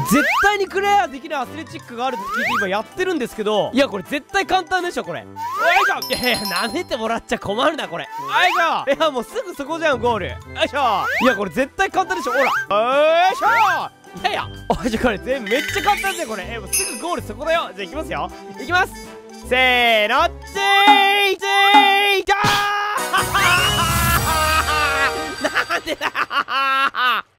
絶対にクリアできないアスレチックがあるって聞いて今やってるんですけど、いやこれ絶対簡単でしょこれ。よいしょ。いやいや舐めてもらっちゃ困るなこれ。よいしょ。いやもうすぐそこじゃんゴール。よいしょ。いやこれ絶対簡単でしょほら。よいしょ。いやいや、おじゃこれめっちゃ簡単ですよこれ。もうすぐゴールそこだよ。じゃあ行きますよ。行きます。せーの、チーチーダーなんでだ